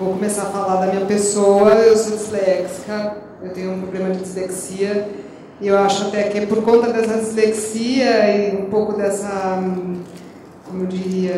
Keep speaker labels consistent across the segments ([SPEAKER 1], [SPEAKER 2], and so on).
[SPEAKER 1] vou começar a falar da minha pessoa. Eu sou disléxica, eu tenho um problema de dislexia, e eu acho até que é por conta dessa dislexia e um pouco dessa, como eu diria,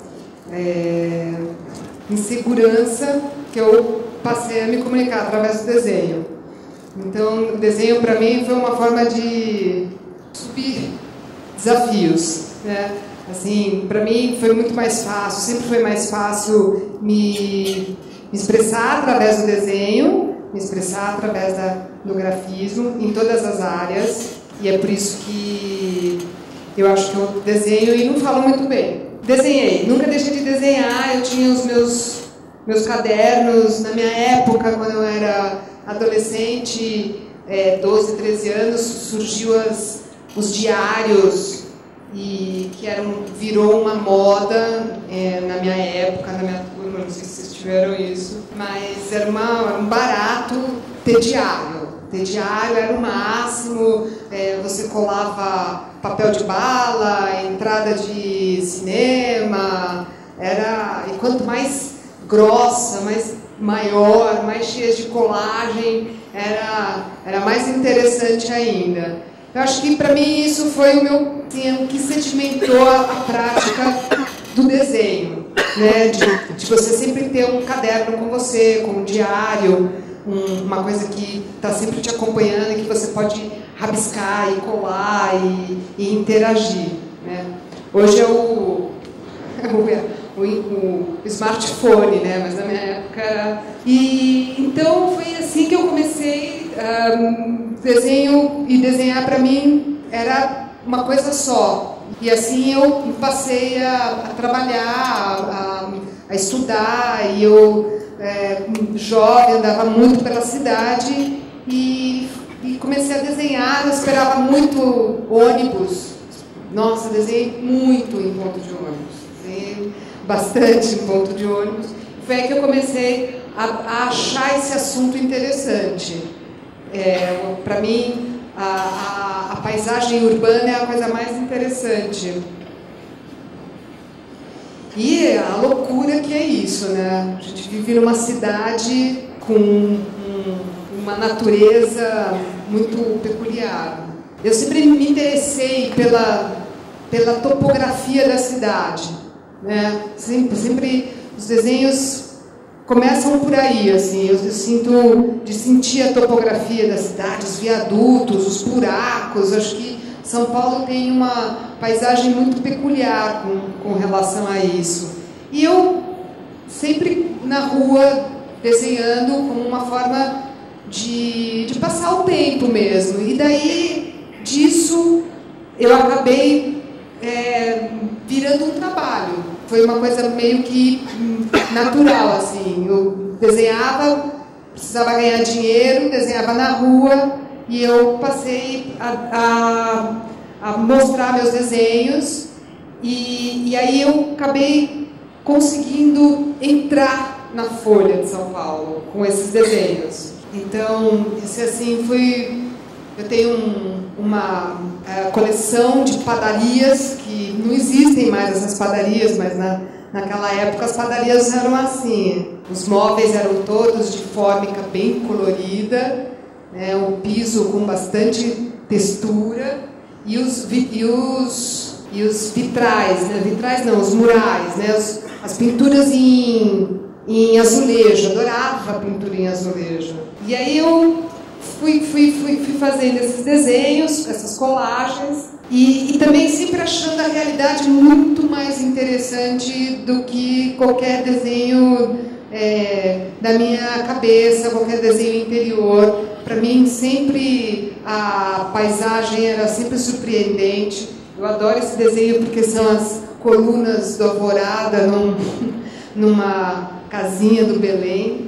[SPEAKER 1] insegurança, que eu passei a me comunicar através do desenho. Então, o desenho para mim foi uma forma de subir desafios, né? Assim, para mim foi muito mais fácil, sempre foi mais fácil me expressar através do desenho, me expressar através do grafismo, em todas as áreas, e é por isso que eu acho que eu desenho e não falo muito bem. Desenhei, nunca deixei de desenhar, eu tinha os meus cadernos, na minha época, quando eu era adolescente, 12, 13 anos, surgiu os diários, e que virou uma moda na minha época, na minha turma, não sei se vocês tiveram isso, mas era um barato ter diário. Ter diário era o máximo, você colava papel de bala, entrada de cinema, e quanto mais grossa, maior, mais cheia de colagem, era mais interessante ainda. Eu acho que para mim isso foi o que sedimentou a prática do desenho, né? De você sempre ter um caderno com você, com um diário, uma coisa que está sempre te acompanhando e que você pode rabiscar e colar e interagir, né? Hoje é o smartphone, né? Mas na minha época... então foi assim que eu comecei. Desenho e desenhar para mim era uma coisa só. E assim eu passei a trabalhar, a estudar, e eu, jovem, andava muito pela cidade e comecei a desenhar. Eu esperava muito ônibus. Nossa, desenhei muito em ponto de ônibus. Desenhei bastante em ponto de ônibus. Foi aí que eu comecei a achar esse assunto interessante. Para mim, a paisagem urbana é a coisa mais interessante. E a loucura que é isso, né? A gente vive numa cidade com uma natureza muito peculiar. Eu sempre me interessei pela topografia da cidade, né? Sempre os desenhos começam por aí, assim. Eu sinto de sentir a topografia da cidade, os viadutos, os buracos. Acho que São Paulo tem uma paisagem muito peculiar com relação a isso. E eu sempre na rua desenhando como uma forma de passar o tempo mesmo. E daí disso eu acabei virando um trabalho. Foi uma coisa meio que natural, assim. Eu desenhava, precisava ganhar dinheiro, desenhava na rua, e eu passei a mostrar meus desenhos, e aí eu acabei conseguindo entrar na Folha de São Paulo com esses desenhos. Então, esse assim foi... Eu tenho uma coleção de padarias, que não existem mais essas padarias, mas naquela época as padarias eram assim. Os móveis eram todos de fórmica bem colorida, né, o piso com bastante textura, e os vitrais, né, vitrais não, os murais, né, as pinturas em azulejo. Adorava a pintura em azulejo. E aí eu fui fazendo esses desenhos, essas colagens, e também sempre achando a realidade muito mais interessante do que qualquer desenho da minha cabeça, qualquer desenho interior. Para mim, sempre a paisagem era sempre surpreendente. Eu adoro esse desenho porque são as colunas do Alvorada numa casinha do Belém.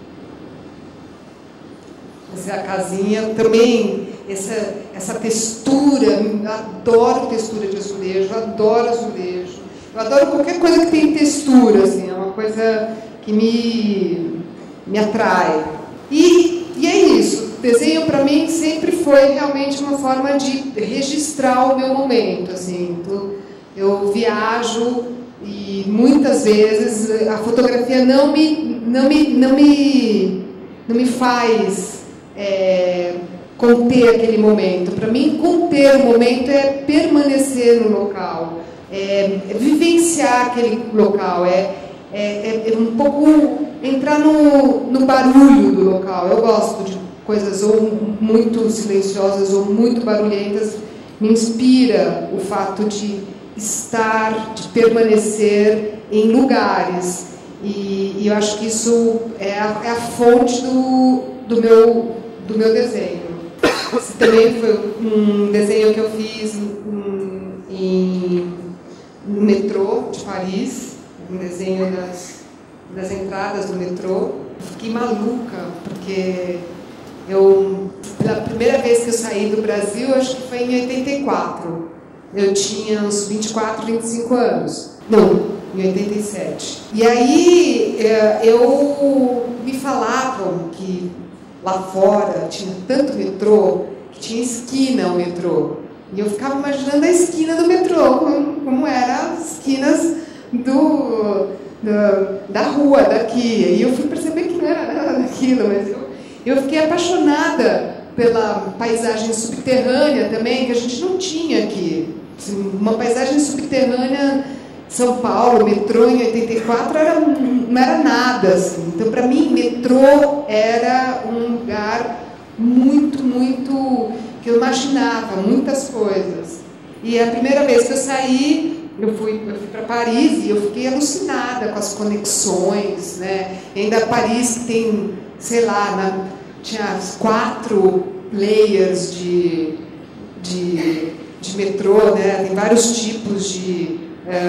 [SPEAKER 1] Essa é a casinha. Também essa textura, eu adoro textura de azulejo, eu adoro azulejo. Eu adoro qualquer coisa que tem textura, assim, é uma coisa que me atrai. E é isso. O desenho para mim sempre foi realmente uma forma de registrar o meu momento, assim. Então, eu viajo e muitas vezes a fotografia não não me faz conter aquele momento. Para mim, conter o momento é permanecer no local, é vivenciar aquele local, é um pouco entrar no barulho do local. Eu gosto de coisas ou muito silenciosas ou muito barulhentas. Me inspira o fato de estar, de permanecer em lugares. E eu acho que isso é a fonte do meu desenho. Esse também foi um desenho que eu fiz no metrô de Paris, um desenho das entradas do metrô. Fiquei maluca, porque pela primeira vez que eu saí do Brasil, acho que foi em 84. Eu tinha uns 24, 25 anos. Não, em 87. E aí me falavam que lá fora tinha tanto metrô, que tinha esquina o metrô. E eu ficava imaginando a esquina do metrô, como eram as esquinas da rua daqui. E eu fui perceber que não era nada daquilo, mas eu fiquei apaixonada pela paisagem subterrânea também, que a gente não tinha aqui. Uma paisagem subterrânea, São Paulo, metrô em 84, não era nada. Assim. Então, para mim, metrô era um lugar muito, muito... que eu imaginava muitas coisas. E a primeira vez que eu saí, eu fui para Paris e eu fiquei alucinada com as conexões, né? E ainda Paris tem, sei lá, tinha 4 layers de metrô, né? Tem vários tipos de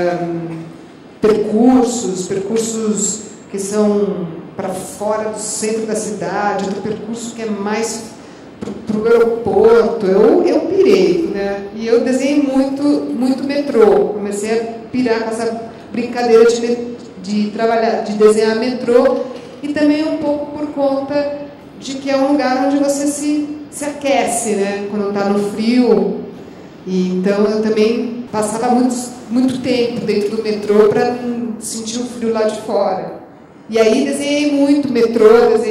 [SPEAKER 1] percursos que são para fora do centro da cidade, outro percurso que é mais para o aeroporto. Eu pirei, né? E eu desenhei muito metrô. Comecei a pirar com essa brincadeira de trabalhar, de desenhar metrô, e também um pouco por conta de que é um lugar onde você se aquece, né? Quando está no frio. E então eu também passava muito tempo dentro do metrô para sentir o frio lá de fora. E aí desenhei muito metrô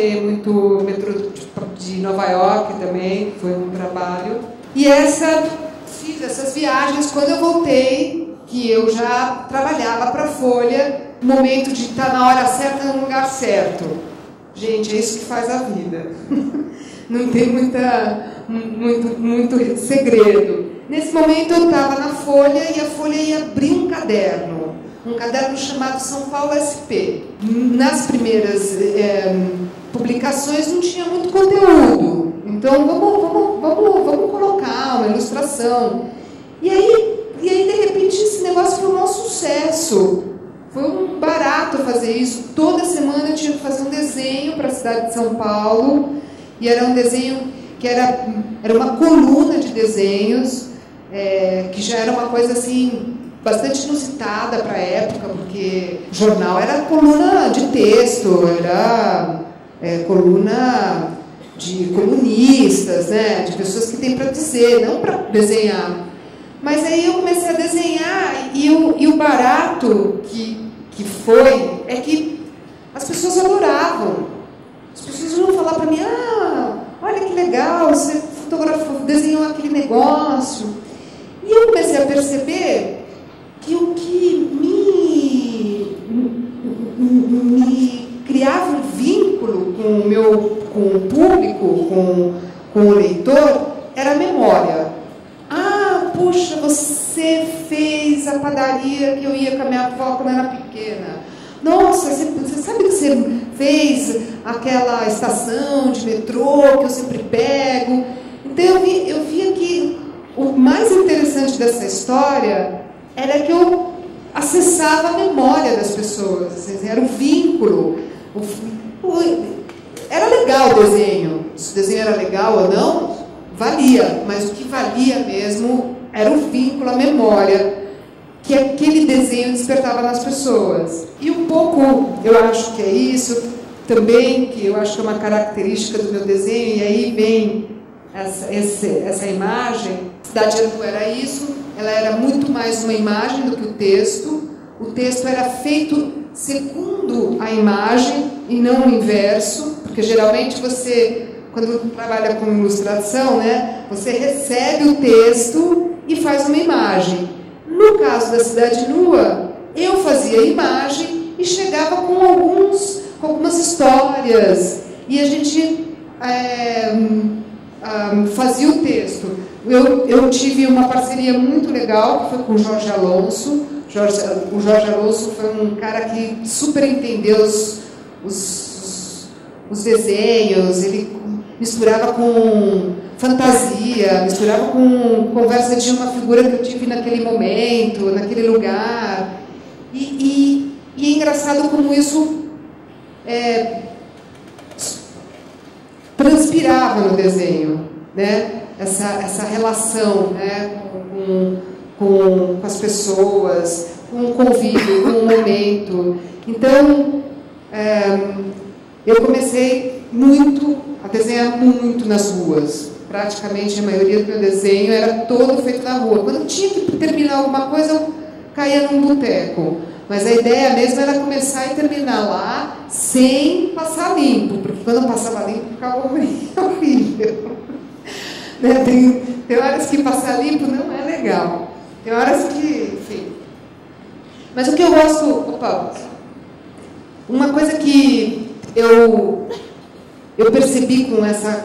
[SPEAKER 1] de Nova York também, foi um trabalho. E fiz essas viagens quando eu voltei, que eu já trabalhava para a Folha, momento de estar na hora certa, no lugar certo. Gente, é isso que faz a vida. Não tem muito segredo. Nesse momento eu estava na Folha e a Folha ia abrir um caderno chamado São Paulo SP. Nas primeiras publicações não tinha muito conteúdo, então vamos colocar uma ilustração. E aí de repente esse negócio foi um maior sucesso. Foi um barato fazer isso. Toda semana eu tinha que fazer um desenho para a cidade de São Paulo, e era um desenho que era uma coluna de desenhos, que já era uma coisa assim bastante inusitada para a época, porque jornal era coluna de texto, era coluna de colunistas, né, de pessoas que têm para dizer, não para desenhar. Mas aí eu comecei a desenhar e o barato que foi é que as pessoas adoravam. As pessoas iam falar para mim: olha que legal, você fotografou, desenhou aquele negócio. E eu comecei a perceber que o que me criava um vínculo com o público, com o leitor, era a memória. Puxa, você fez a padaria que eu ia com a minha avó quando era pequena. Nossa, você sabe que você fez aquela estação de metrô que eu sempre pego? Então eu via que o mais interessante dessa história era que eu acessava a memória das pessoas, assim, era um vínculo. Era legal o desenho. Se o desenho era legal ou não, valia, mas o que valia mesmo era o vínculo, a memória que aquele desenho despertava nas pessoas. E um pouco, eu acho que é isso também, que eu acho que é uma característica do meu desenho, e aí vem essa imagem. Cidade Angu era isso, ela era muito mais uma imagem do que o texto. O texto era feito segundo a imagem e não o inverso, porque geralmente você, quando trabalha com ilustração, né, você recebe o texto e faz uma imagem. No caso da Cidade Nua, eu fazia a imagem e chegava com algumas histórias, e a gente fazia o texto. Eu tive uma parceria muito legal, que foi com o Jorge Alonso. O Jorge Alonso foi um cara que super entendeu os desenhos, ele misturava com fantasia, misturava com conversa de uma figura que eu tive naquele momento, naquele lugar. E é engraçado como isso transpirava no desenho, né? Essa relação, né? com as pessoas, com o convívio, com o momento. Então, eu comecei a desenhar muito nas ruas. Praticamente a maioria do meu desenho era todo feito na rua. Quando eu tinha que terminar alguma coisa, eu caía num boteco. Mas a ideia mesmo era começar e terminar lá sem passar limpo, porque quando eu passava limpo ficava horrível. Né? Tem horas que passar limpo não é legal. Tem horas que, enfim. Mas o que eu gosto... Opa! Uma coisa que eu percebi com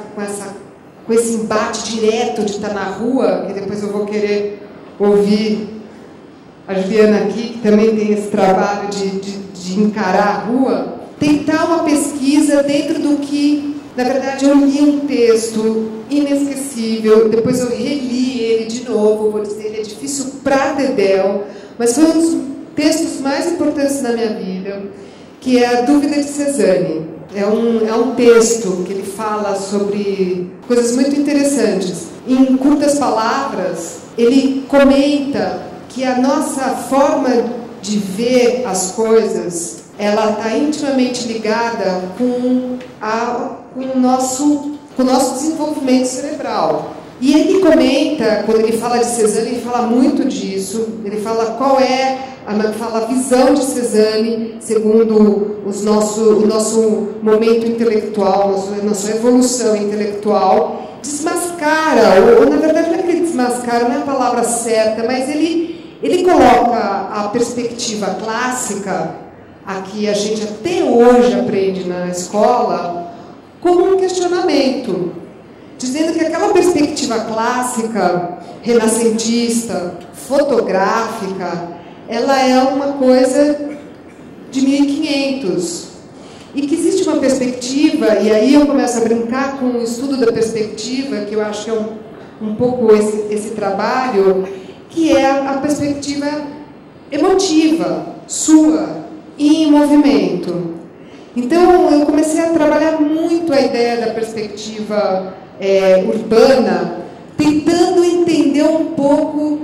[SPEAKER 1] esse embate direto de estar na rua, que depois eu vou querer ouvir a Juliana aqui, que também tem esse trabalho de encarar a rua, tentar uma pesquisa dentro do que, na verdade, eu li um texto inesquecível, depois eu reli ele de novo, vou dizer, ele é difícil pra dedéu, mas foi um dos textos mais importantes da minha vida, que é A Dúvida de Cézanne. É um texto que ele fala sobre coisas muito interessantes. Em curtas palavras, ele comenta que a nossa forma de ver as coisas, ela está intimamente ligada com o nosso desenvolvimento cerebral. E ele comenta, quando ele fala de Cézanne, ele fala muito disso, ele fala qual é a visão de Cézanne segundo o nosso momento intelectual, a nossa evolução intelectual, desmascara, ou na verdade não é que ele desmascara, não é a palavra certa, mas ele coloca a perspectiva clássica, a que a gente até hoje aprende na escola, como um questionamento, dizendo que aquela perspectiva clássica, renascentista, fotográfica, ela é uma coisa de 1500. E que existe uma perspectiva, e aí eu começo a brincar com o estudo da perspectiva, que eu acho que é um pouco esse trabalho, que é a perspectiva emotiva, sua, e em movimento. Então, eu comecei a trabalhar muito a ideia da perspectiva urbana, tentando entender um pouco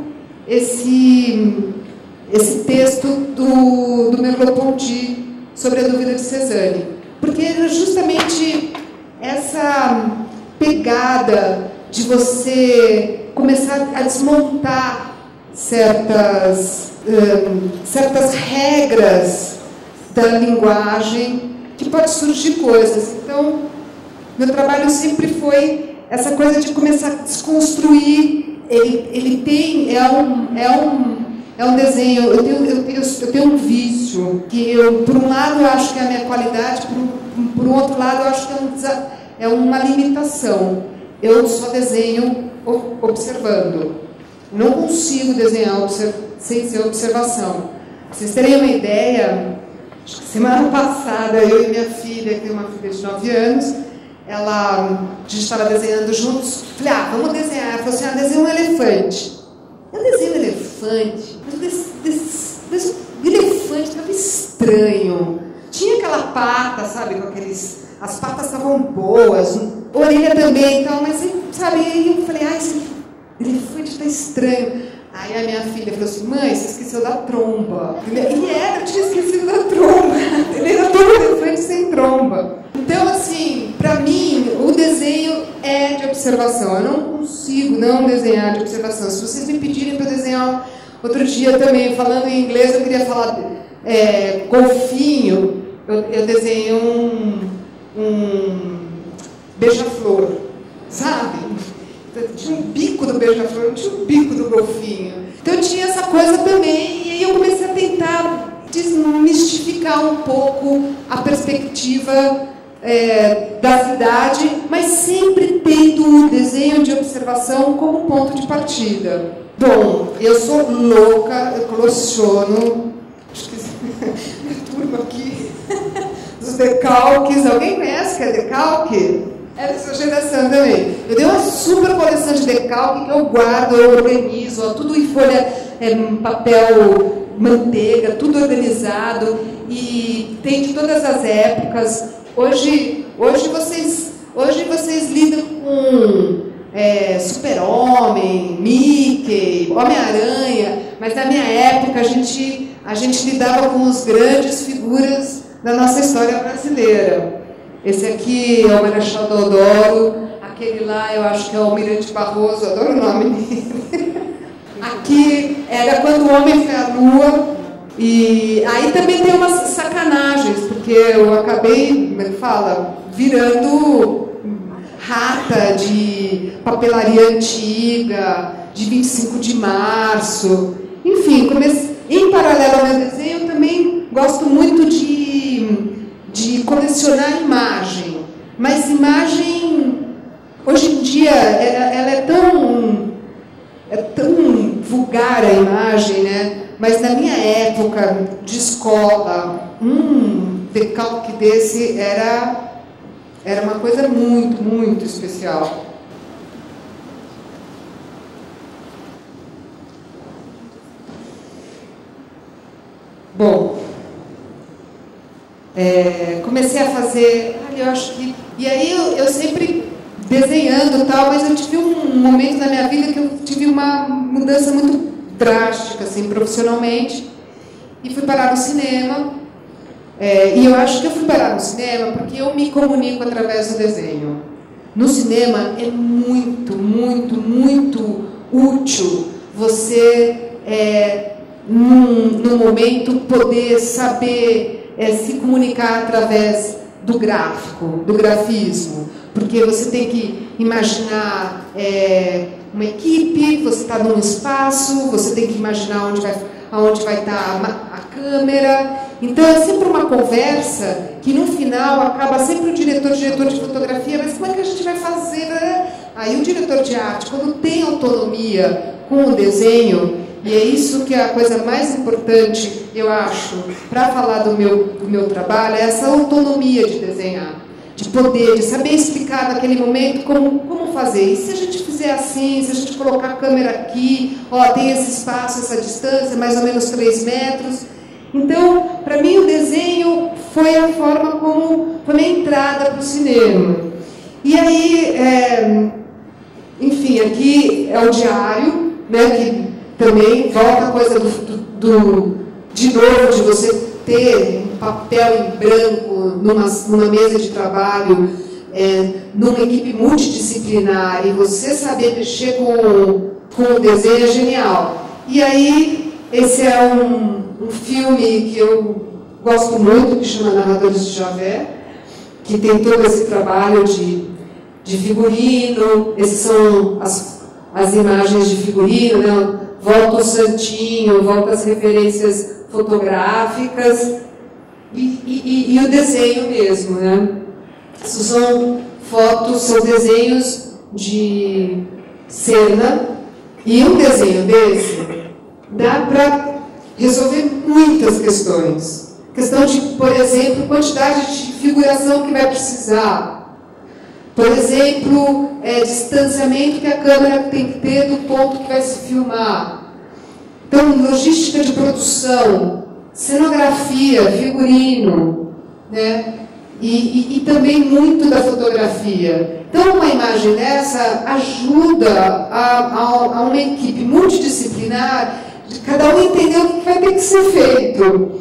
[SPEAKER 1] esse texto do Merleau-Ponty sobre A Dúvida de Cézanne. Porque era justamente essa pegada de você começar a desmontar certas regras da linguagem, que pode surgir coisas. Então, meu trabalho sempre foi essa coisa de começar a desconstruir. Ele tem, é um desenho, eu tenho um vício, que por um lado eu acho que é a minha qualidade, por um outro lado eu acho que é uma limitação. Eu só desenho observando. Não consigo desenhar sem ser observação. Pra vocês terem uma ideia, acho que semana passada, eu e minha filha, que tem uma filha de 9 anos, a gente estava desenhando juntos, falei, vamos desenhar. Ela falou assim, desenha um elefante. Eu desenho um elefante, mas o elefante estava estranho. Tinha aquela pata, sabe, com as patas estavam boas, a orelha também, então, mas, sabe, aí eu falei, esse elefante está estranho. Aí a minha filha falou assim, mãe, você esqueceu da tromba. Eu tinha esquecido da tromba. Ele era todo elefante sem tromba. Então, assim, para mim, o desenho é de observação. Eu não consigo não desenhar de observação. Se vocês me pedirem para desenhar outro dia também, falando em inglês, eu queria falar golfinho, eu desenhei um beija-flor, sabe? Tinha um bico do beija-flor, não tinha um bico do golfinho. Então eu tinha essa coisa também, e aí eu comecei a tentar desmistificar um pouco a perspectiva da cidade, mas sempre tendo o desenho de observação como ponto de partida. Bom, eu sou louca, eu coleciono, acho que minha turma aqui, dos decalques. Alguém conhece que é decalque? É da sua geração também. Eu tenho uma super coleção de decalque que eu guardo, eu organizo, ó, tudo em folha, papel, manteiga, tudo organizado, e tem de todas as épocas. Hoje vocês lidam com Super-Homem, Mickey, Homem-Aranha, mas na minha época a gente lidava com as grandes figuras da nossa história brasileira. Esse aqui é o Marechal Deodoro, aquele lá eu acho que é o Almirante Barroso, eu adoro o nome dele. Aqui era quando o homem foi à lua, e aí também tem umas sacanagens, porque eu acabei, como ele fala, virando rata de papelaria antiga, de 25 de março, enfim, em paralelo ao meu desenho, eu também gosto muito de colecionar imagem, mas imagem, hoje em dia, ela é tão vulgar a imagem, né? Mas na minha época de escola, decalque desse era uma coisa muito, muito especial. Bom, comecei a fazer, eu acho que... E aí eu sempre desenhando e tal, mas eu tive um momento na minha vida que eu tive uma mudança muito drástica, assim, profissionalmente, e fui parar no cinema. E eu acho que eu fui parar no cinema porque eu me comunico através do desenho. No cinema é muito, muito, muito útil você, num momento, poder saber se comunicar através do gráfico, do grafismo. Porque você tem que imaginar uma equipe, você está num espaço, você tem que imaginar aonde vai estar a câmera. Então é sempre uma conversa que no final acaba sempre o diretor de fotografia, mas como é que a gente vai fazer? Aí o diretor de arte, quando tem autonomia com o desenho, e é isso que é a coisa mais importante, eu acho, para falar do meu trabalho, é essa autonomia de desenhar, de poder, de saber explicar naquele momento como fazer. E se a gente fizer assim, se a gente colocar a câmera aqui, tem esse espaço, essa distância, mais ou menos 3 metros. Então, para mim, o desenho foi a forma como foi a minha entrada para o cinema. E aí, enfim, aqui é o diário, né, que também volta a coisa de novo, de você ter um papel em branco numa mesa de trabalho, numa equipe multidisciplinar, e você saber mexer com o desenho é genial. E aí, esse é um filme que eu gosto muito, que chama Narradores de Javé, que tem todo esse trabalho de figurino. Esses são as imagens de figurino, né? Volta o santinho, volta as referências fotográficas e o desenho mesmo, né? Isso são fotos, são desenhos de cena, e um desenho desse dá para resolver muitas questões. Questão de, por exemplo, quantidade de figuração que vai precisar. Por exemplo, distanciamento que a câmera tem que ter do ponto que vai se filmar. Então, logística de produção, cenografia, figurino, né? E também muito da fotografia. Então, uma imagem dessa ajuda a uma equipe multidisciplinar, de cada um entender o que vai ter que ser feito.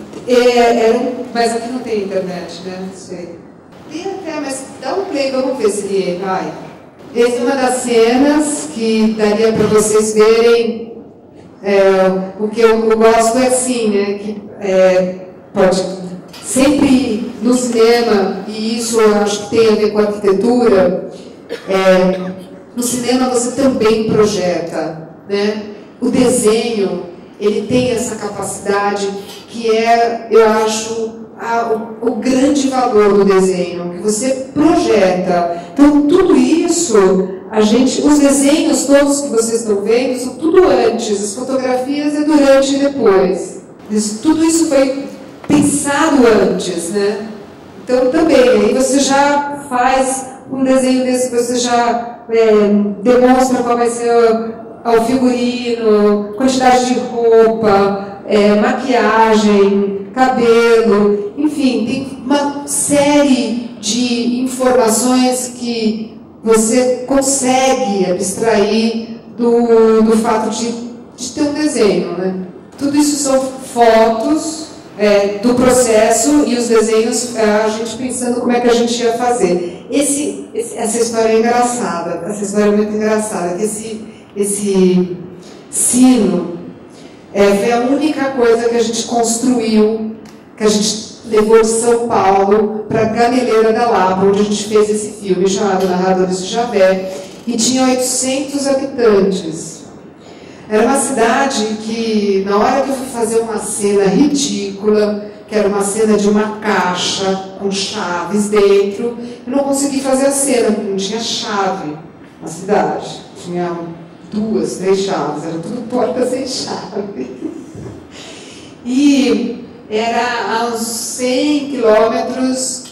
[SPEAKER 1] Mas aqui não tem internet, né? Não sei. Tem até, mas dá um play, vamos ver se ele vai. Essa é uma das cenas que daria para vocês verem O que eu gosto é assim, né, que pode sempre no cinema, e isso eu acho que tem a ver com a arquitetura, no cinema você também projeta, né? O desenho, ele tem essa capacidade que eu acho, o grande valor do desenho, que você projeta. Então, tudo isso, os desenhos todos que vocês estão vendo, são tudo antes, as fotografias é durante e depois. Tudo isso foi pensado antes, né? Então, também, aí você já faz um desenho desse, você já demonstra qual vai ser o figurino, quantidade de roupa, maquiagem, cabelo, enfim, tem uma série de informações que você consegue abstrair do fato de ter um desenho, né? Tudo isso são fotos do processo e os desenhos, a gente pensando como é que a gente ia fazer. Essa história é engraçada, essa história é muito engraçada, que esse sino foi a única coisa que a gente construiu, que a gente levou de São Paulo para Gameleira da Lapa, onde a gente fez esse filme chamado Narradores de Javé, e tinha 800 habitantes. Era uma cidade que, na hora que eu fui fazer uma cena ridícula, que era uma cena de uma caixa com chaves dentro, eu não consegui fazer a cena, porque não tinha chave na cidade. Tinha 2, 3 chaves, era tudo porta sem chave. E era a uns 100 quilômetros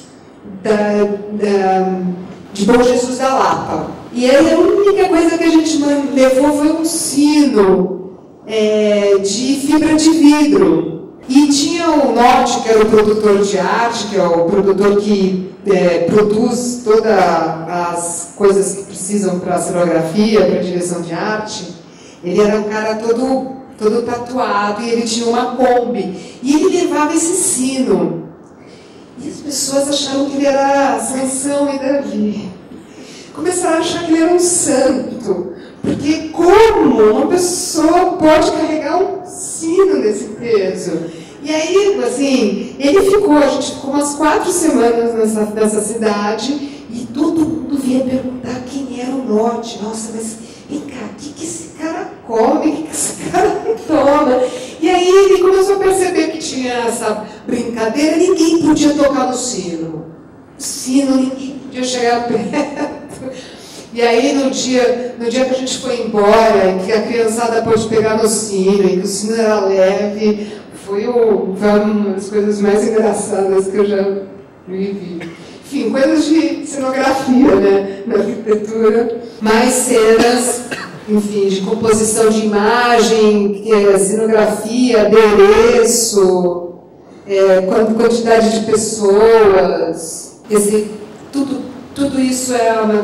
[SPEAKER 1] de Bom Jesus da Lapa. E aí a única coisa que a gente levou foi um sino de fibra de vidro. E tinha o Norte, que era o produtor de arte, que é o produtor que produz todas as coisas que precisam para a cenografia, para a direção de arte. Ele era um cara todo tatuado e ele tinha uma Kombi. E ele levava esse sino. E as pessoas acharam que ele era Sansão e Davi. Começaram a achar que ele era um santo. Porque como uma pessoa pode carregar um sino desse peso? E aí, assim, a gente ficou umas 4 semanas nessa cidade e todo mundo vinha perguntar quem era o Norte. Nossa, mas vem cá, o que esse cara come? O que esse cara toma? E aí ele começou a perceber que tinha essa brincadeira, ninguém podia tocar no sino. O sino, ninguém podia chegar perto. E aí, no dia que a gente foi embora, que a criançada pôde pegar no sino, e que o sino era leve, foi uma das coisas mais engraçadas que eu já vivi. Enfim, coisas de cenografia, né, na arquitetura. Mais cenas, enfim, de composição de imagem, cenografia, adereço, quantidade de pessoas. Tudo isso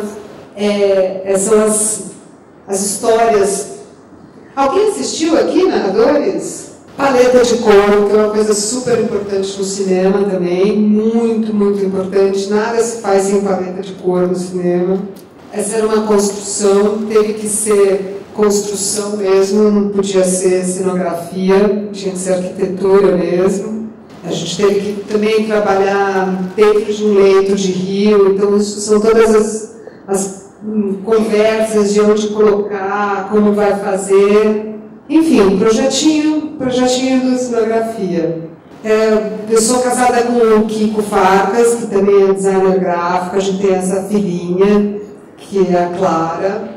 [SPEAKER 1] são as histórias. Alguém assistiu aqui, narradores? Paleta de cor, que é uma coisa super importante no cinema também, muito, muito importante. Nada se faz sem paleta de cor no cinema. Essa era uma construção, teve que ser construção mesmo, não podia ser cenografia, tinha que ser arquitetura mesmo. A gente teve que também trabalhar dentro de um leito de rio, então isso são todas as conversas de onde colocar, como vai fazer. Enfim, projetinho de cenografia. Eu sou casada com o Kiko Farcas, que também é designer gráfico. A gente tem essa filhinha, que é a Clara.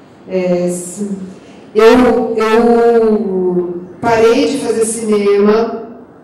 [SPEAKER 1] Eu parei de fazer cinema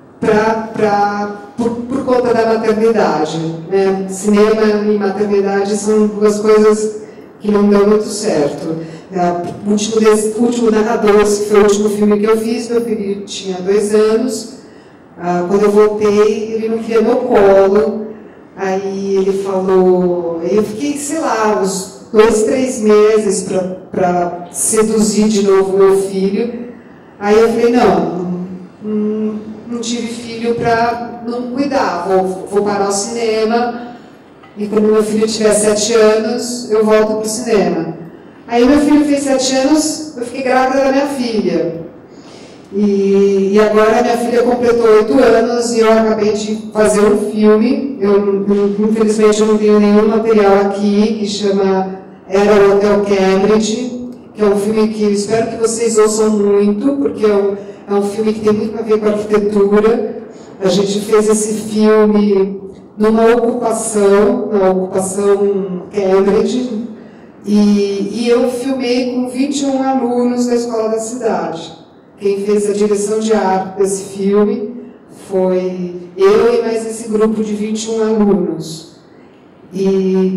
[SPEAKER 1] por conta da maternidade. Né? Cinema e maternidade são duas coisas que não dão muito certo. O último Narradores, que foi o último filme que eu fiz, meu filho tinha 2 anos. Quando eu voltei, ele não queria meu colo. Aí ele falou... Eu fiquei, sei lá, uns 2, 3 meses para seduzir de novo meu filho. Aí eu falei, não tive filho para não cuidar. Vou parar o cinema. E quando meu filho tiver 7 anos, eu volto para o cinema. Aí meu filho fez 7 anos, eu fiquei grávida da minha filha. E agora minha filha completou 8 anos e eu acabei de fazer um filme. Infelizmente eu não tenho nenhum material aqui, que chama Era o Hotel Cambridge, que é um filme que eu espero que vocês ouçam muito, porque é um filme que tem muito a ver com arquitetura. A gente fez esse filme numa ocupação, na ocupação Cambridge, e eu filmei com 21 alunos da escola da cidade. Quem fez a direção de arte desse filme foi eu e mais esse grupo de 21 alunos. E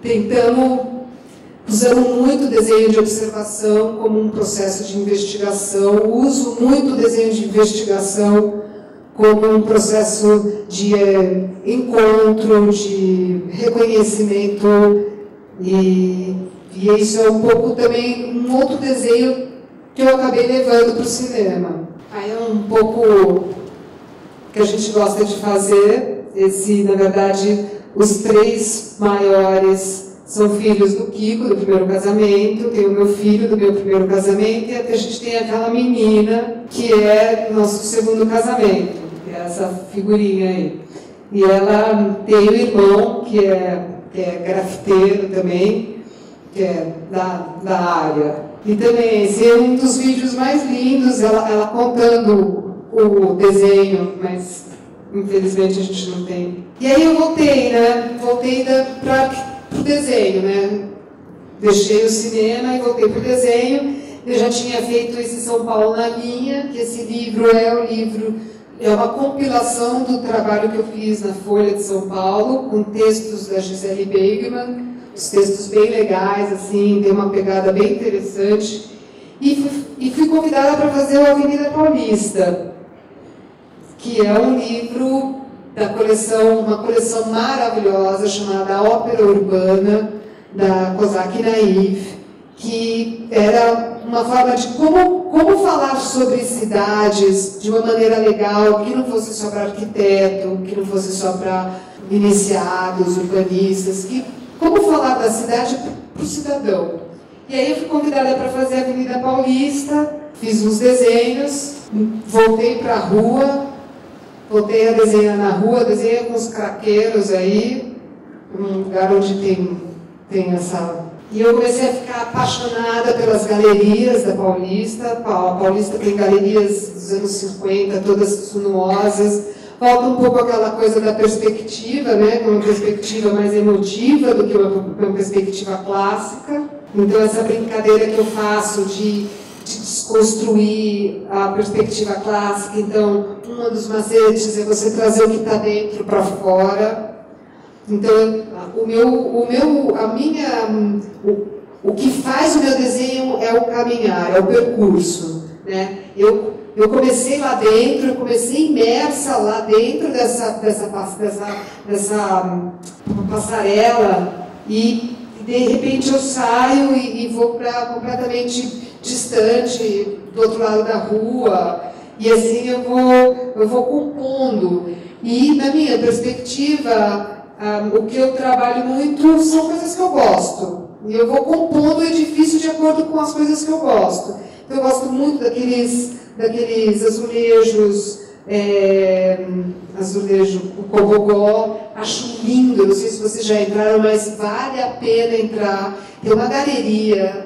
[SPEAKER 1] usamos muito desenho de observação como um processo de investigação, uso muito desenho de investigação como um processo de encontro, de reconhecimento, e isso é um pouco também um outro desenho que eu acabei levando para o cinema. Aí é um pouco que a gente gosta de fazer. Na verdade, os 3 maiores são filhos do Kiko, do primeiro casamento, tem o meu filho do meu primeiro casamento, e até a gente tem aquela menina que é nosso segundo casamento, que é essa figurinha aí. E ela tem o irmão, que é grafiteiro também, que é da área. E também, esse é um dos vídeos mais lindos, ela contando o desenho, mas infelizmente a gente não tem. E aí eu voltei para o desenho, né? Deixei o cinema e voltei para o desenho. Eu já tinha feito esse São Paulo na linha, que esse livro é uma compilação do trabalho que eu fiz na Folha de São Paulo, com textos da Gisele Beigman, os textos bem legais, assim, tem uma pegada bem interessante. E fui convidada para fazer o Avenida Paulista, que é um livro da coleção, uma coleção maravilhosa chamada Ópera Urbana, da Kozak Naif, que era uma forma de como falar sobre cidades de uma maneira legal, que não fosse só para arquiteto, que não fosse só para iniciados, urbanistas, como falar da cidade para o cidadão. E aí eu fui convidada para fazer a Avenida Paulista, fiz uns desenhos, voltei para a rua, voltei a desenhar na rua, desenhei com os craqueiros aí, um lugar onde tem essa... E eu comecei a ficar apaixonada pelas galerias da Paulista. A Paulista tem galerias dos anos 50, todas sinuosas. Falta um pouco aquela coisa da perspectiva, né? Uma perspectiva mais emotiva do que uma perspectiva clássica. Então, essa brincadeira que eu faço de desconstruir a perspectiva clássica. Então, um dos macetes é você trazer o que está dentro para fora. Então, o que faz o meu desenho é o caminhar, é o percurso, né? Eu comecei lá dentro, eu comecei imersa lá dentro dessa passarela e de repente eu saio e vou para completamente distante, do outro lado da rua, e assim eu vou compondo. E na minha perspectiva, o que eu trabalho muito são coisas que eu gosto. E eu vou compondo o edifício de acordo com as coisas que eu gosto. Então, eu gosto muito daqueles azulejos, azulejo, o cobogó. Acho lindo, não sei se vocês já entraram, mas vale a pena entrar. Tem uma galeria,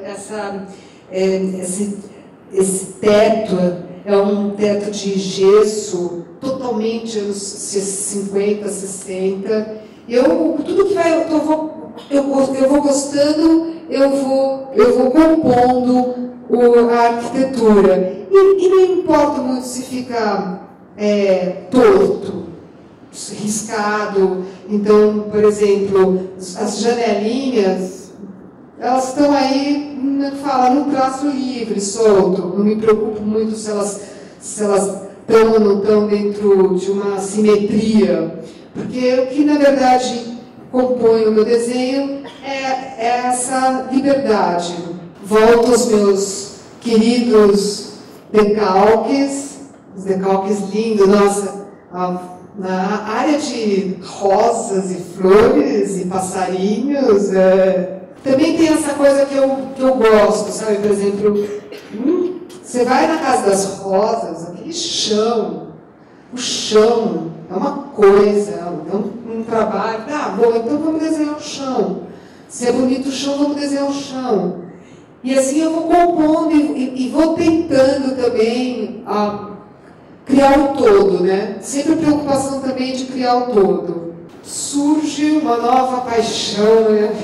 [SPEAKER 1] esse teto é um teto de gesso, totalmente anos 50, 60. Tudo que eu vou gostando, eu vou compondo a arquitetura. E não importa muito se fica torto, riscado. Então, por exemplo, as janelinhas, elas estão aí, no traço livre, solto. Não me preocupo muito se elas estão ou não estão dentro de uma simetria. Porque o que, na verdade, compõe o meu desenho é essa liberdade. Volto aos meus queridos decalques, os decalques lindos, nossa, na área de rosas e flores e passarinhos, também tem essa coisa que eu gosto, sabe? Por exemplo, Você vai na Casa das Rosas, aquele chão, o chão é uma coisa, é um trabalho. Ah, bom, então vamos desenhar o chão. Se é bonito o chão, vamos desenhar o chão. E assim eu vou compondo e vou tentando também criar o todo, né? Sempre a preocupação também de criar o todo. Surge uma nova paixão, né?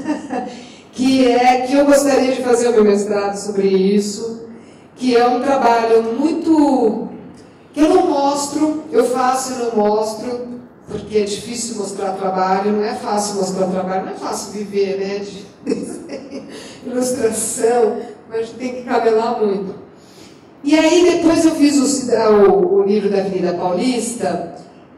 [SPEAKER 1] que eu gostaria de fazer o meu mestrado sobre isso, que é um trabalho muito... que eu não mostro, eu faço e não mostro, porque é difícil mostrar trabalho, não é fácil mostrar trabalho, não é fácil viver, né, de ilustração, mas a gente tem que cabelar muito. E aí depois eu fiz o livro da Avenida Paulista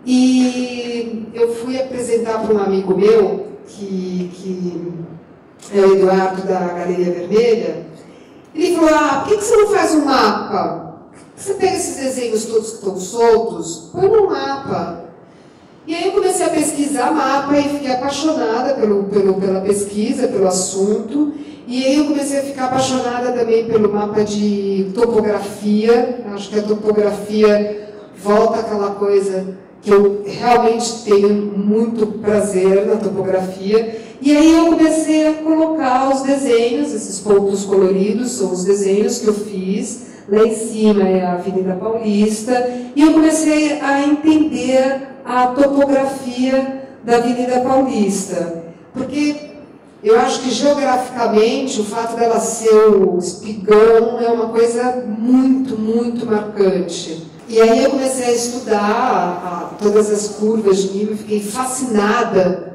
[SPEAKER 1] e eu fui apresentar para um amigo meu, que é o Eduardo da Galeria Vermelha. Ele falou, por que você não faz um mapa? Você pega esses desenhos todos que estão soltos, põe num mapa. E aí eu comecei a pesquisar mapa e fiquei apaixonada pela pesquisa, pelo assunto. E aí eu comecei a ficar apaixonada também pelo mapa de topografia. Acho que a topografia volta àquela coisa que eu realmente tenho muito prazer na topografia. E aí eu comecei a colocar os desenhos, esses pontos coloridos, são os desenhos que eu fiz. Lá em cima é a Avenida Paulista. E eu comecei a entender a topografia da Avenida Paulista. Porque eu acho que geograficamente o fato dela ser o espigão é uma coisa muito, muito marcante. E aí eu comecei a estudar todas as curvas de nível, fiquei fascinada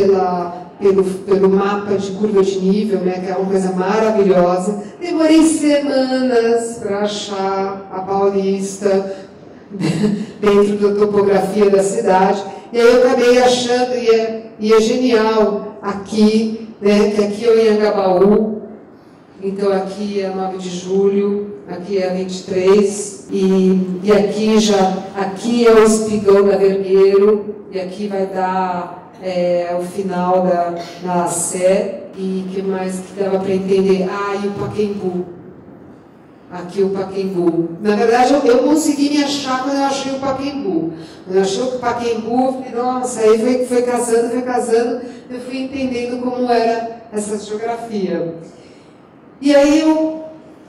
[SPEAKER 1] pelo mapa de curva de nível, né, que é uma coisa maravilhosa. Demorei semanas para achar a Paulista dentro da topografia da cidade. E aí eu acabei achando, e é genial aqui, né, que aqui é o Anhangabaú, então aqui é 9 de julho, aqui é 23, e aqui é o espigão da Vergueiro, e aqui vai dar o final da Sé, e que mais que dava para entender? E o Pacaembu. Aqui o Pacaembu. Na verdade, eu consegui me achar quando eu achei o Pacaembu. Quando eu achei o Pacaembu, eu falei, nossa, aí foi casando, eu fui entendendo como era essa geografia. E aí eu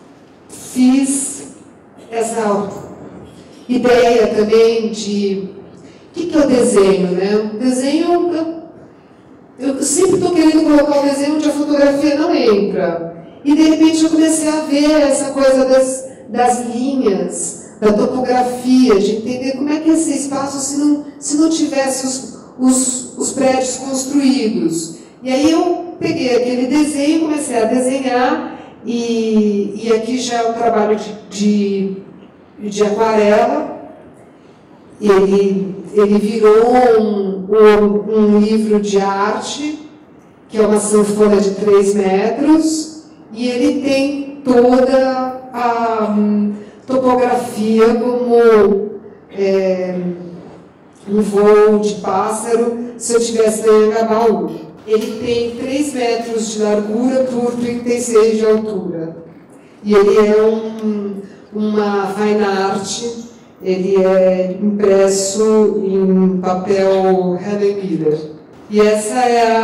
[SPEAKER 1] fiz essa ideia também de o que é o desenho, né? O desenho, eu sempre estou querendo colocar o desenho onde a fotografia não entra. E de repente eu comecei a ver essa coisa das linhas, da topografia, de entender como é que esse espaço se não tivesse os prédios construídos. E aí eu peguei aquele desenho, comecei a desenhar, e aqui já é um trabalho de aquarela. Ele virou um livro de arte, que é uma sanfona de 3 metros, e ele tem toda a topografia como um voo de pássaro, se eu estivesse em Anhangabaú. Ele tem 3 metros de largura por 36 de altura. E ele é uma fine art, ele é impresso em papel Helen Miller. E essa é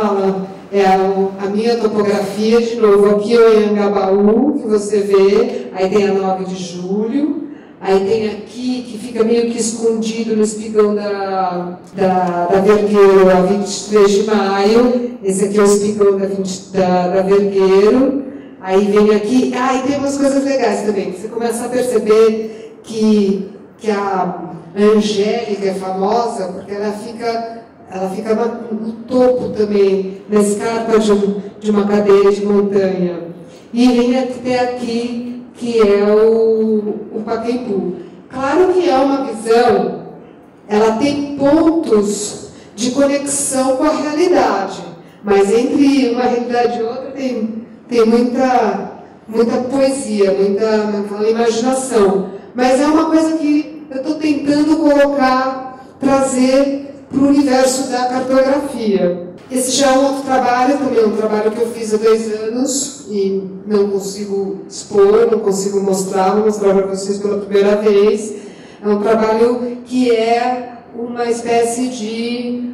[SPEAKER 1] a minha topografia, de novo, aqui é o Anhangabaú, que você vê, aí tem a 9 de julho, aí tem aqui, que fica meio que escondido no espigão da Vergueiro, a 23 de maio, esse aqui é o espigão da Vergueiro, aí vem aqui, e tem umas coisas legais também, que você começa a perceber que a Angélica é famosa, porque ela fica no topo também, na escarpa de uma cadeia de montanha. E vem até aqui, que é o Pacaembu. Claro que é uma visão, ela tem pontos de conexão com a realidade, mas entre uma realidade e outra tem muita poesia, muita imaginação. Mas é uma coisa que eu estou tentando trazer para o universo da cartografia. Esse já é um outro trabalho, também um trabalho que eu fiz há 2 anos e não consigo expor, não consigo mostrar, vou mostrar para vocês pela primeira vez. É um trabalho que é uma espécie de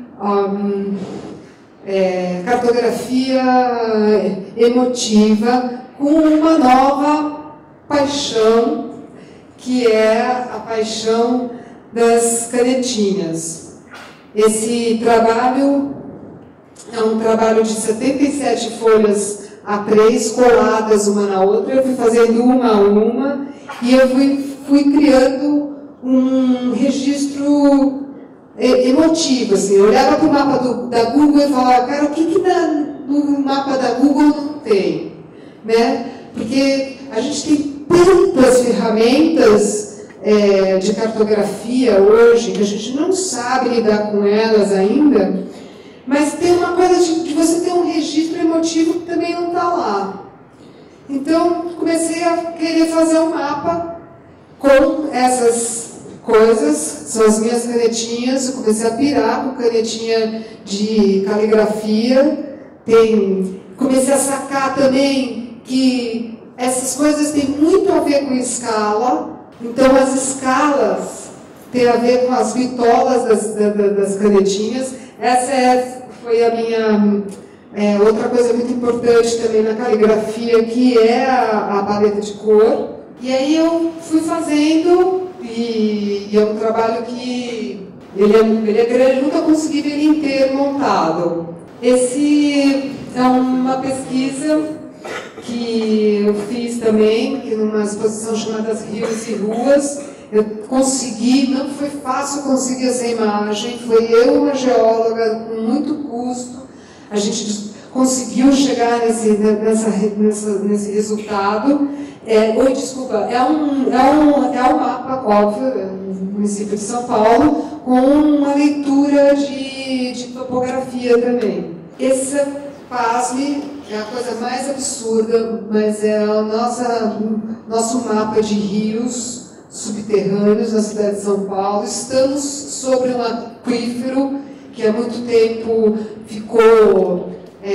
[SPEAKER 1] cartografia emotiva com uma nova paixão, que é a paixão das canetinhas. Esse trabalho é um trabalho de 77 folhas A3 coladas uma na outra. Eu fui fazendo uma a uma e eu fui criando um registro emotivo. Assim. Eu olhava para o mapa da Google e falava, cara, o que no mapa da Google não tem? Né? Porque a gente tem tantas ferramentas de cartografia hoje que a gente não sabe lidar com elas ainda. Mas tem uma coisa de você ter um registro emotivo que também não está lá. Então, comecei a querer fazer um mapa com essas coisas, são as minhas canetinhas. Eu comecei a pirar com canetinha de caligrafia. Comecei a sacar também que essas coisas têm muito a ver com escala. Então, as escalas têm a ver com as bitolas das canetinhas. Essa foi a minha outra coisa muito importante também na caligrafia, que é a paleta de cor. E aí eu fui fazendo, e é um trabalho que ele é grande, nunca consegui ver ele inteiro montado. Esse é uma pesquisa que eu fiz também, que numa exposição chamada Rios e Ruas. Eu consegui, não foi fácil conseguir essa imagem, foi eu, uma geóloga, com muito custo, a gente conseguiu chegar nesse resultado. É um mapa, óbvio, no município de São Paulo, com uma leitura de topografia também. Esse, pasme, é a coisa mais absurda, mas é o nosso mapa de rios subterrâneos na cidade de São Paulo. Estamos sobre um aquífero que há muito tempo ficou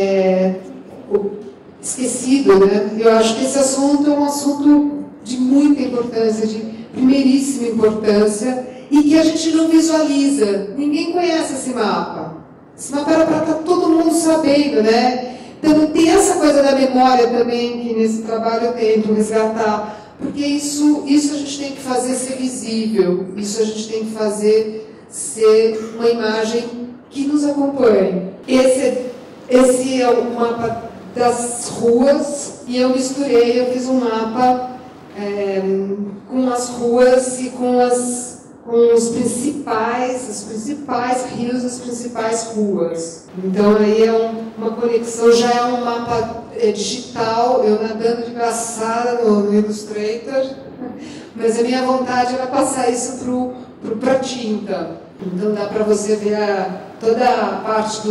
[SPEAKER 1] esquecido, né? Eu acho que esse assunto é um assunto de muita importância, de primeiríssima importância, e que a gente não visualiza. Ninguém conhece esse mapa. Esse mapa era para estar todo mundo sabendo, né? Então tem essa coisa da memória também, que nesse trabalho eu tento resgatar. Porque isso a gente tem que fazer ser visível, isso a gente tem que fazer ser uma imagem que nos acompanhe. Esse é o mapa das ruas, e eu fiz um mapa com as ruas e com os principais rios, as principais ruas. Então aí é uma conexão, já é um mapa digital, eu nadando de braçada no Illustrator, mas a minha vontade era passar isso para tinta. Então dá para você ver toda a parte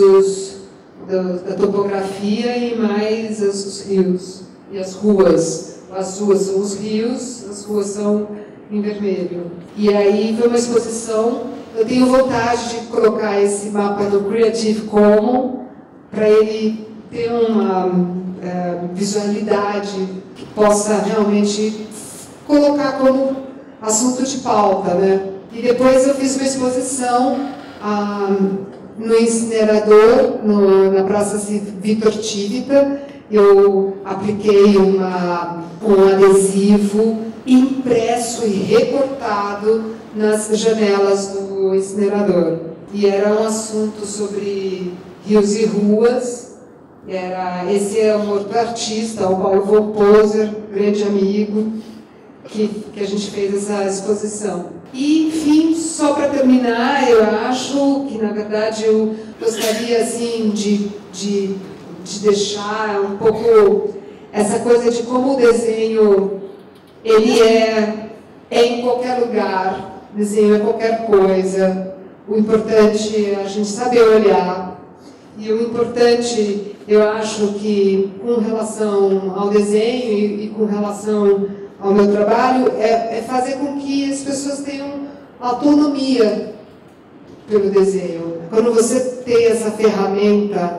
[SPEAKER 1] da topografia e mais os rios e as ruas. As ruas são os rios, as ruas são em vermelho. E aí foi uma exposição. Eu tenho vontade de colocar esse mapa no Creative Commons para ele ter uma visualidade que possa realmente colocar como assunto de pauta, né? E depois eu fiz uma exposição no incinerador, na Praça Vitor Tivita. Eu apliquei um adesivo impresso e recortado nas janelas do incinerador. E era um assunto sobre rios e ruas. Esse é um outro artista, o Paulo von Poser, grande amigo, que a gente fez essa exposição. E, enfim, só para terminar, eu acho que, na verdade, eu gostaria assim, de deixar um pouco essa coisa de como o desenho ele é em qualquer lugar, o desenho é qualquer coisa. O importante é a gente saber olhar. E o importante, eu acho que, com relação ao desenho e com relação ao meu trabalho, é fazer com que as pessoas tenham autonomia pelo desenho. Quando você tem essa ferramenta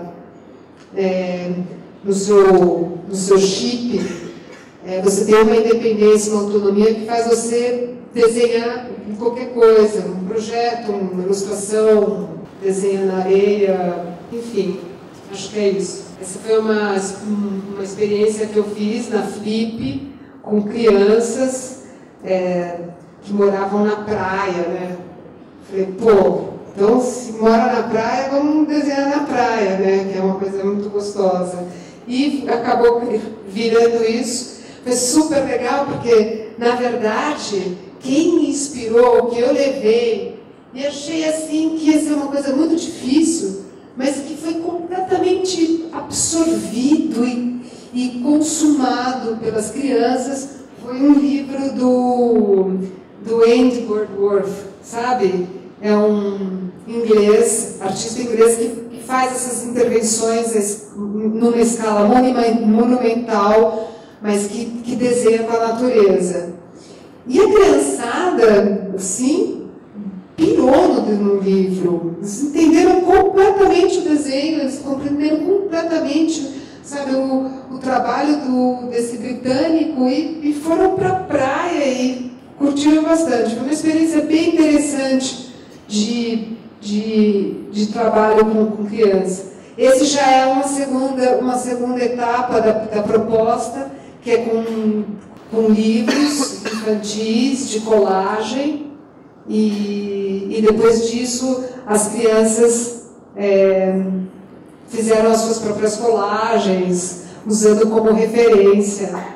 [SPEAKER 1] no seu chip, você tem uma independência, uma autonomia que faz você desenhar qualquer coisa, um projeto, uma ilustração, desenho na areia, enfim, acho que é isso. Essa foi uma experiência que eu fiz na Flip com crianças que moravam na praia, né? Falei, pô, então se mora na praia, vamos desenhar na praia, né? Que é uma coisa muito gostosa. E acabou virando isso. Foi super legal, porque, na verdade, quem me inspirou, o que eu levei, e achei assim que ia ser uma coisa muito difícil, mas que foi completamente absorvido e consumado pelas crianças, foi um livro do Andy Burgworth, sabe? É um inglês, artista inglês que faz essas intervenções numa escala monumental, mas que desenha com a natureza. E a criançada, assim, pirou no livro. Eles entenderam completamente o desenho, eles compreenderam completamente, sabe, o trabalho desse britânico e foram para a praia e curtiram bastante. Foi uma experiência bem interessante de trabalho com criança. Esse já é uma segunda etapa da proposta, que é com livros infantis, de colagem, e depois disso as crianças fizeram as suas próprias colagens, usando como referência